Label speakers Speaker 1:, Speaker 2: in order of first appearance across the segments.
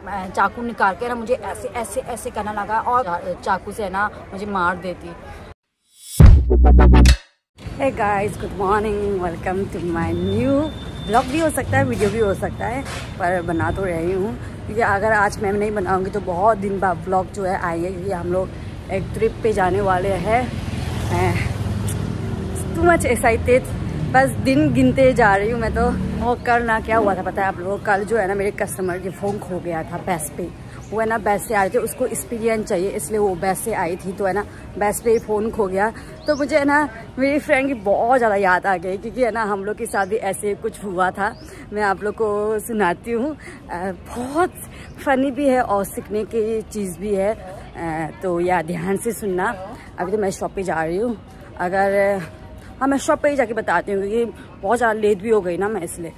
Speaker 1: चाकू निकाल के ना मुझे ऐसे ऐसे ऐसे करना लगा और चाकू से ना मुझे मार देती। Hey guys, good morning, welcome to my new blog. भी हो सकता है, वीडियो भी हो सकता है, पर बना तो रही हूँ क्योंकि अगर आज मैं नहीं बनाऊँगी तो बहुत दिन बाद ब्लॉग जो है आएंगे, क्योंकि हम लोग एक ट्रिप पे जाने वाले हैं। टू मच एक्साइटेड, बस दिन गिनते जा रही हूँ मैं तो। और कल ना क्या हुआ था पता है आप लोगों को? कल जो है ना मेरे कस्टमर के फ़ोन खो गया था बस पे। वो है ना बस से आए थे, उसको एक्सपीरियंस चाहिए इसलिए वो बस से आई थी, तो है ना बस पे ही फ़ोन खो गया। तो मुझे है ना मेरी फ्रेंड की बहुत ज़्यादा याद आ गई, क्योंकि है ना हम लोग के साथ भी ऐसे कुछ हुआ था। मैं आप लोग को सुनाती हूँ, बहुत फ़नी भी है और सीखने की चीज़ भी है, तो या ध्यान से सुनना। अभी तो मैं शॉप पे जा रही हूँ, अगर हाँ मैं शॉप पे ही जाके बताती हूँ क्योंकि बहुत ज़्यादा लेट भी हो गई ना मैं, इसलिए।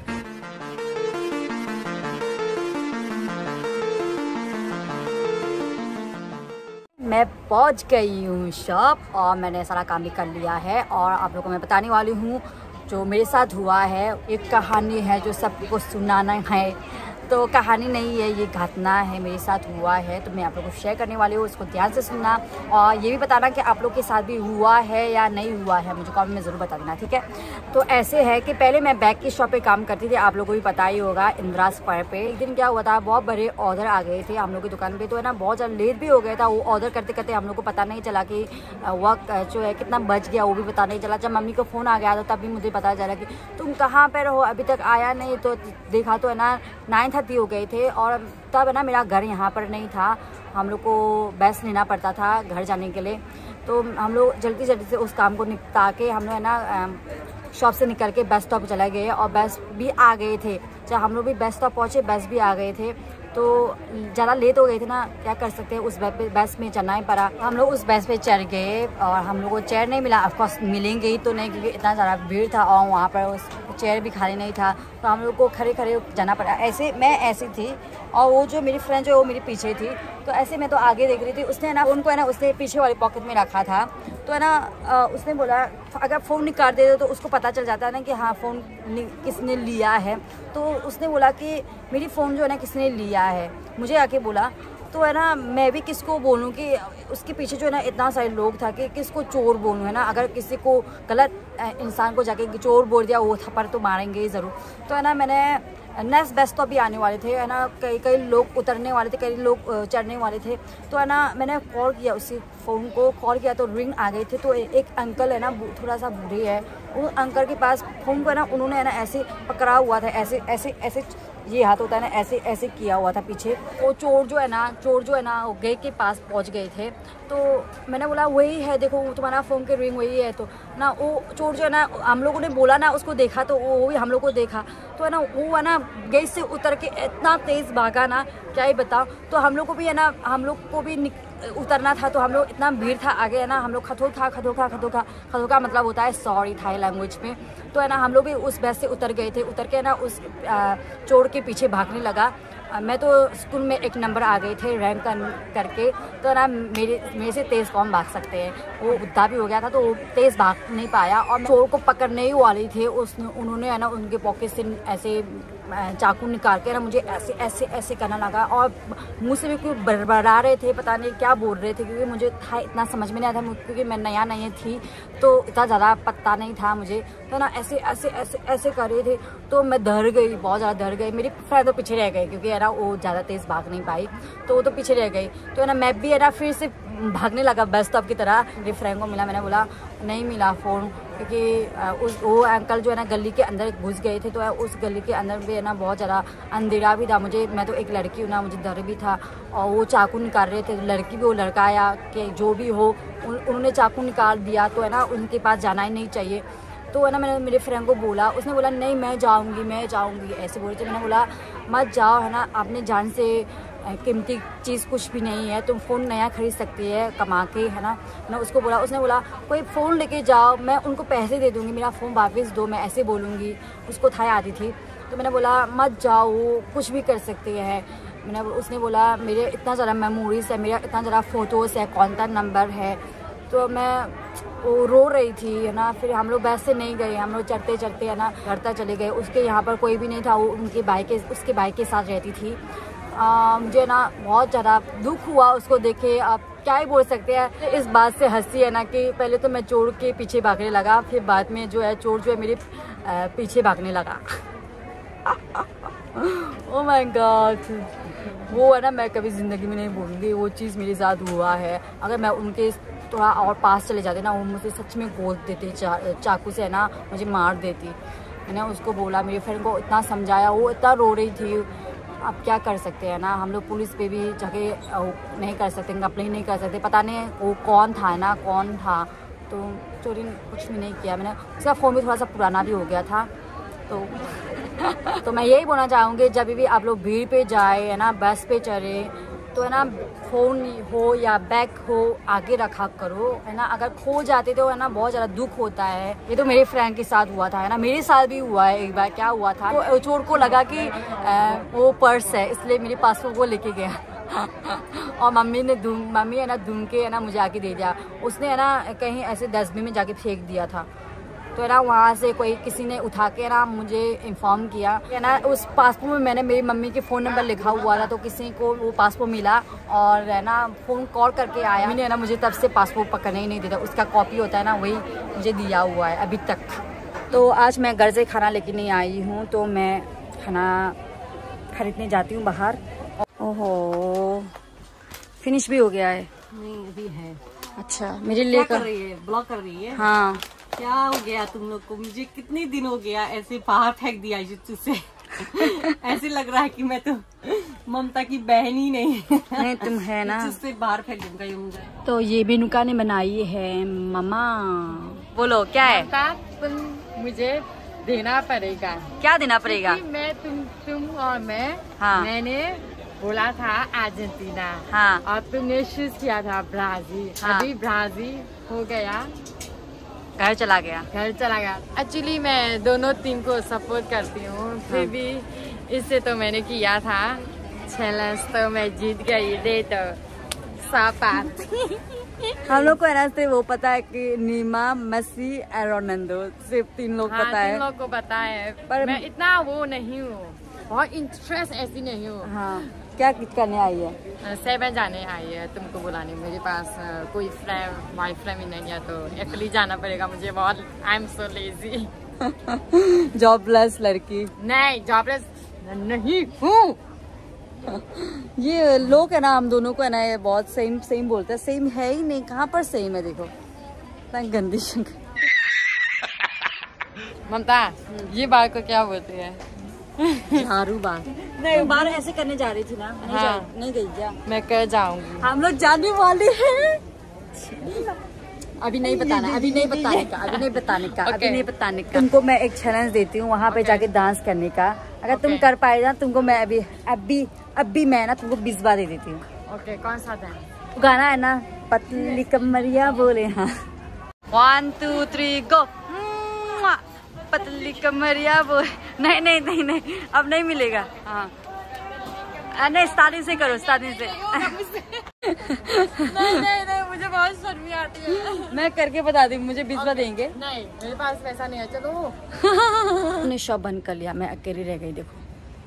Speaker 1: मैं पहुंच गई हूँ शॉप और मैंने सारा काम भी कर लिया है और आप लोगों को मैं बताने वाली हूँ जो मेरे साथ हुआ है। एक कहानी है जो सबको सुनाना है, तो कहानी नहीं है, ये घटना है, मेरे साथ हुआ है, तो मैं आप लोगों को शेयर करने वाली हूँ। उसको ध्यान से सुनना और ये भी बताना कि आप लोग के साथ भी हुआ है या नहीं हुआ है, मुझे कमेंट में ज़रूर बता देना, ठीक है। तो ऐसे है कि पहले मैं बैग की शॉप पे काम करती थी, आप लोगों को भी पता ही होगा, इंदिरा स्क्वायर पे। एक दिन क्या हुआ था, बहुत बड़े ऑर्डर आ गए थे हम लोग की दुकान पे, तो है ना बहुत ज़्यादा लेट भी हो गया था। वो ऑर्डर करते करते हम लोग को पता नहीं चला कि वक्त जो है कितना बच गया, वो भी पता नहीं चला। जब मम्मी को फ़ोन आ गया था तब भी मुझे पता चला कि तुम कहाँ पर हो, अभी तक आया नहीं। तो देखा तो है ना 9:30 हो गए थे और तब है ना मेरा घर यहाँ पर नहीं था, हम लोग को बस लेना पड़ता था घर जाने के लिए। तो हम लोग जल्दी जल्दी से उस काम को निपटा के हम लोग है ना शॉप से निकल के बस स्टॉप चले गए और बस भी आ गए थे। जब हम लोग भी बस स्टॉप पहुँचे, बस भी आ गए थे, तो ज़्यादा लेट हो गए थे ना, क्या कर सकते हैं, उस बस में चलना ही पड़ा। हम लोग उस बस पे चढ़ गए और हम लोग को चेयर नहीं मिला, ऑफकोर्स मिलेंगे ही तो नहीं क्योंकि इतना ज़्यादा भीड़ था और वहाँ पर उस चेयर भी खाली नहीं था, तो हम लोग को खड़े खड़े जाना पड़ा। ऐसे मैं ऐसी थी और वो जो मेरी फ्रेंड जो वो मेरे पीछे थी, तो ऐसे मैं तो आगे देख रही थी। उसने ना उनको है ना उसने पीछे वाली पॉकेट में रखा था, तो है ना उसने बोला अगर फ़ोन निकाल दे दो तो उसको पता चल जाता है ना कि हाँ फ़ोन किसने लिया है। तो उसने बोला कि मेरी फ़ोन जो है ना किसने लिया है, मुझे आके बोला। तो है ना मैं भी किसको बोलूँ कि उसके पीछे जो है ना इतना सारे लोग था कि किसको चोर बोलूँ, है ना। अगर किसी को गलत इंसान को जाके चोर बोल दिया वो थप्पड़ तो मारेंगे ज़रूर। तो है ना मैंने नेक्स्ट बस स्टॉप भी आने वाले थे, है ना, कई लोग उतरने वाले थे, कई लोग चढ़ने वाले थे। तो है ना मैंने कॉल किया, उसी फ़ोन को कॉल किया तो रिंग आ गई थी। तो एक अंकल है ना थोड़ा सा बूढ़े है, उन अंकल के पास फ़ोन को है ना उन्होंने है ना ऐसे पकड़ा हुआ था, ऐसे ऐसे ऐसे ये हाथ होता है ना ऐसे ऐसे किया हुआ था पीछे। वो चोर जो है ना वो गेट के पास पहुंच गए थे। तो मैंने बोला वही है, देखो तुम्हारा फ़ोन के रिंग वही है। तो ना वो चोर जो है ना हम लोगों ने बोला ना उसको देखा, तो वो भी हम लोग को देखा। तो है ना वो है ना गेट से उतर के इतना तेज़ भागा ना, क्या ही बताओ। तो हम लोग को भी है ना हम लोग को भी उतरना था, तो हम लोग इतना भीड़ था आगे है ना, हम लोग खतोखा मतलब होता है सॉरी थाई लैंग्वेज में। तो है ना हम लोग भी उस बस से उतर गए थे, उतर के ना उस चोर के पीछे भागने लगा। मैं तो स्कूल में 1 नंबर आ गए थे रैंक करके। तो ना मेरे से तेज़ कौन भाग सकते हैं, वो बुद्धा भी हो गया था तो वो तेज़ भाग नहीं पाया। और चोर को पकड़ने ही वाली थे, उन्होंने है ना उनके पॉकेट से ऐसे चाकू निकाल के ना मुझे ऐसे ऐसे ऐसे करना लगा और मुँह से भी कोई बड़बड़ा रहे थे, पता नहीं क्या बोल रहे थे, क्योंकि मुझे था इतना समझ में नहीं आया था क्योंकि मैं नया नहीं थी तो इतना ज़्यादा पता नहीं था मुझे। तो ना ऐसे ऐसे ऐसे ऐसे कर रहे थे, तो मैं डर गई, बहुत ज़्यादा डर गई। मेरी फ्रेंड तो पीछे रह गई क्योंकि है ना वो ज़्यादा तेज़ भाग नहीं पाई, तो वो तो पीछे रह गई। तो है ना मैं भी है ना फिर से भागने लगा बस स्टॉप की तरह। मेरी फ्रेंड को मिला, मैंने बोला नहीं मिला फ़ोन, क्योंकि वो अंकल जो है ना गली के अंदर घुस गए थे। तो उस गली के अंदर भी है ना बहुत ज़्यादा अंधेरा भी था, मैं तो एक लड़की हूँ ना, मुझे डर भी था। और वो चाकू निकाल रहे थे, लड़की भी हो लड़का आया कि जो भी हो उन्होंने चाकू निकाल दिया। तो है ना उनके पास जाना ही नहीं चाहिए। तो है ना मैंने मेरे फ्रेंड को बोला, उसने बोला नहीं मैं जाऊँगी ऐसे बोल रहे थे। मैंने बोला मत जाओ, है ना अपने जान से कीमती चीज़ कुछ भी नहीं है, तुम फ़ोन नया खरीद सकती है कमा के, है ना। मैं उसको बोला, उसने बोला कोई फ़ोन लेके जाओ, मैं उनको पैसे दे दूँगी, मेरा फ़ोन वापस दो, मैं ऐसे बोलूँगी। उसको थाई आती थी। तो मैंने बोला मत जाओ, वो कुछ भी कर सकती है। उसने बोला मेरे इतना ज़्यादा मेमोरीज़ है, मेरा इतना ज़्यादा फ़ोटोज़ है, कॉन्टैक्ट नंबर है। तो मैं वो रो रही थी, है ना। फिर हम लोग बस से नहीं गए, हम लोग चढ़ते चढ़ते है ना घर तक चले गए। उसके यहाँ पर कोई भी नहीं था, वो उसके भाई के साथ रहती थी। मुझे ना बहुत ज़्यादा दुख हुआ उसको देखे। आप क्या ही बोल सकते हैं। इस बात से हंसी है ना कि पहले तो मैं चोर के पीछे भागने लगा, फिर बाद में जो है चोर जो है मेरे पीछे भागने लगा। ओह माय गॉड, वो है ना मैं कभी ज़िंदगी में नहीं भूलूंगी। वो चीज़ मेरे साथ हुआ है। अगर मैं उनके थोड़ा और पास चले जाते ना, वो मुझे सच में गोद देते, चाकू से है ना मुझे मार देती। मैंने उसको बोला, मेरी फ्रेंड को इतना समझाया, वो इतना रो रही थी। अब क्या कर सकते हैं ना, हम लोग पुलिस पे भी जाके नहीं कर सकते, कंप्लेन नहीं कर सकते। पता नहीं वो कौन था ना, कौन था। तो चोरी कुछ भी नहीं किया मैंने। उसका फ़ोन भी थोड़ा सा पुराना भी हो गया था। तो मैं यही बोलना चाहूँगी, जब भी आप लोग भीड़ पे जाए है ना, बस पे चढ़े, तो है ना फ़ोन हो या बैग हो आगे रखा करो, है ना। अगर खो जाते तो है ना बहुत ज़्यादा दुख होता है। ये तो मेरे फ्रेंड के साथ हुआ था, है ना। मेरे साथ भी हुआ है एक बार। क्या हुआ था, तो चोर को लगा कि वो पर्स है, इसलिए मेरे पासपोर्ट को लेके गया। और मम्मी है ना ढूंढ के है ना मुझे आके दे दिया। उसने है ना कहीं ऐसे डस्टबिन में जाके फेंक दिया था। तो है ना वहाँ से किसी ने उठा के ना मुझे इन्फॉर्म किया, है ना। उस पासपोर्ट में मैंने मेरी मम्मी के फ़ोन नंबर लिखा हुआ था, तो किसी को वो पासपोर्ट मिला और है ना फ़ोन कॉल करके आया। मैंने है ना मुझे तब से पासपोर्ट पकड़ने ही नहीं देता। उसका कॉपी होता है ना, वही मुझे दिया हुआ है अभी तक। तो आज मैं घर से खाना लेके नहीं आई हूँ, तो मैं खाना खरीदने जाती हूँ बाहर। ओहो, फिनिश भी हो गया है?
Speaker 2: नहीं, अभी है।
Speaker 1: अच्छा, मेरे लिए
Speaker 2: कर रही है, ब्लॉक कर रही है।
Speaker 1: हाँ,
Speaker 2: क्या हो गया तुम लोग को? मुझे कितने दिन हो गया ऐसे बाहर फेंक दिया युट्यूब से। ऐसे लग रहा है कि मैं तो ममता की बहन ही नहीं
Speaker 1: तुम है ना,
Speaker 2: जिससे बाहर फेंक दूंगा ये मुझे।
Speaker 1: तो ये बेनुका ने बनाई है मम्मा। बोलो क्या है?
Speaker 3: मुझे देना पड़ेगा।
Speaker 1: क्या देना पड़ेगा?
Speaker 3: मैं तुम और मैं,
Speaker 1: हाँ।
Speaker 3: मैंने बोला था अर्जेंटीना,
Speaker 1: हाँ।
Speaker 3: और तुमने चूज किया था ब्राजील।
Speaker 1: हाँ।
Speaker 3: अभी ब्राजील हो गया,
Speaker 1: घर चला गया।
Speaker 3: एक्चुअली मैं दोनों टीम को सपोर्ट करती हूँ, फिर भी इससे तो मैंने किया था चैलेंज, तो मैं जीत गई। दे तो सापात।
Speaker 1: हम लोग को है ना वो पता है कि नीमा, मेसी, रोनाल्डो, सिर्फ 3 लोग पता है।
Speaker 3: 3 लोग को पता है,
Speaker 1: पर
Speaker 3: मैं इतना वो नहीं हूँ, बहुत इंटरेस्ट ऐसी नहीं हूँ।
Speaker 1: हाँ, क्या करने आई है?
Speaker 3: 7 जाने आई है तुमको बुलाने। मेरे पास कोई फ्रेंड, माई फ्रेंड ही नहीं है, तो अकेली जाना पड़ेगा मुझे। बहुत I am so lazy.
Speaker 1: Jobless लड़की।
Speaker 3: नहीं, जॉबलेस नहीं हूँ।
Speaker 1: ये लोग है ना, हम दोनों को है ना ये बहुत सेम बोलते हैं। सेम है ही नहीं, कहाँ पर सेम है? देखो गंदी शंकर।
Speaker 3: ममता, ये बात को क्या बोलते हैं?
Speaker 1: झाड़ू बार। नहीं, बार ऐसे करने जा रही थी ना। नहीं गई क्या?
Speaker 3: मैं कर जाऊंगी।
Speaker 1: हम लोग जाने वाले हैं। अभी नहीं बताना, अभी नहीं बताने का। तुमको मैं एक चैलेंज देती हूँ, वहाँ पे जाके डांस करने का। अगर तुम कर पाए ना, तुमको मैं अभी मैं ना तुमको 20 बार दे देती हूँ।
Speaker 3: ओके, कौन सा डांस?
Speaker 1: गाना है ना, पतली कमरिया बोले। हाँ, 1 2 3 गो। पतली कमरिया बोले। नहीं, अब नहीं मिलेगा। हाँ, नहीं, स्टार्टिंग से करो, स्टार्टिंग से।
Speaker 3: नहीं, मुझे बहुत शर्मी आती है।
Speaker 1: मैं करके बता दी, मुझे 20 बार देंगे।
Speaker 3: नहीं, मेरे पास पैसा नहीं है। चलो।
Speaker 1: उन्होंने शॉप बंद कर लिया, मैं अकेली रह गई। देखो,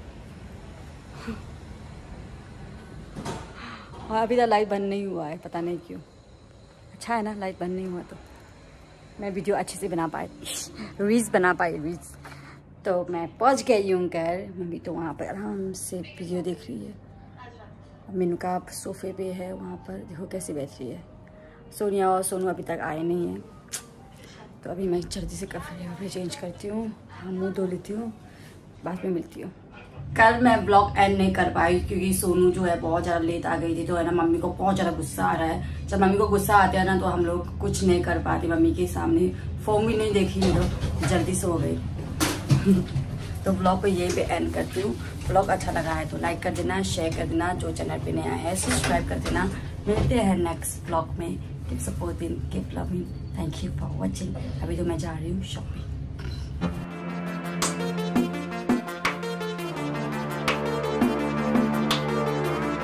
Speaker 1: और अभी तक लाइट बंद नहीं हुआ है, पता नहीं क्यों। अच्छा है ना, लाइट बंद नहीं हुआ तो मैं वीडियो अच्छे से बना पाई, रील्स बना पाई, रील्स। तो मैं पहुंच गई हूँ घर। मम्मी तो वहाँ पर आराम से वीडियो देख रही है। मेनुका सोफे पे है, वहाँ पर देखो कैसे बैठ रही है। सोनिया और सोनू अभी तक आए नहीं हैं, तो अभी मैं जल्दी से कपड़े चेंज करती हूँ, मुँह धो लेती हूँ, बाद में मिलती हूँ। कल मैं ब्लॉग एंड नहीं कर पाई क्योंकि सोनू जो है बहुत ज़्यादा लेट आ गई थी। तो है ना मम्मी को बहुत ज़्यादा गुस्सा आ रहा है। जब मम्मी को गुस्सा आता है ना, तो हम लोग कुछ नहीं कर पाते मम्मी के सामने। फ़ोन भी नहीं देखी, तो जल्दी से हो गई। तो ब्लॉग को यही पे एंड करती हूँ। ब्लॉग अच्छा लगा है तो लाइक कर देना, शेयर कर देना। जो चैनल पे नया है सब्सक्राइब कर देना। मिलते हैं नेक्स्ट ब्लॉग में। Keep supporting, keep loving. Thank you for watching. अभी तो मैं जा रही हूँ शॉपिंग।